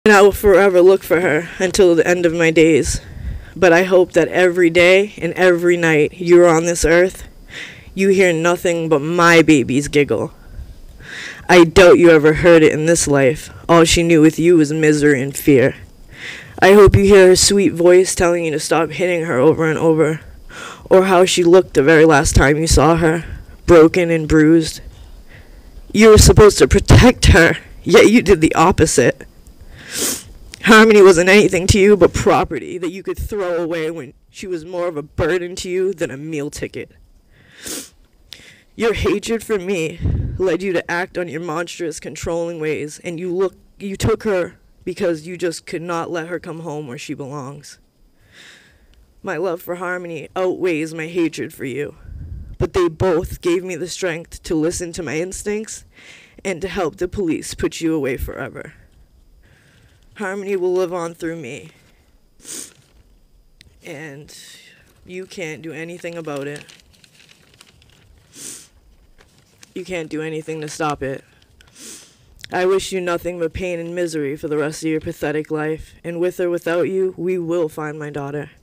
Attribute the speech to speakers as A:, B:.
A: And I will forever look for her until the end of my days. But I hope that every day and every night you are on this earth, you hear nothing but my baby's giggle. I doubt you ever heard it in this life. All she knew with you was misery and fear. I hope you hear her sweet voice telling you to stop hitting her over and over, or how she looked the very last time you saw her, broken and bruised. You were supposed to protect her, yet you did the opposite. Harmony wasn't anything to you but property that you could throw away when she was more of a burden to you than a meal ticket. Your hatred for me led you to act on your monstrous, controlling ways, and you took her because you just could not let her come home where she belongs. My love for Harmony outweighs my hatred for you, but they both gave me the strength to listen to my instincts and to help the police put you away forever. Harmony will live on through me, and you can't do anything about it. You can't do anything to stop it. I wish you nothing but pain and misery for the rest of your pathetic life, and with or without you, we will find my daughter.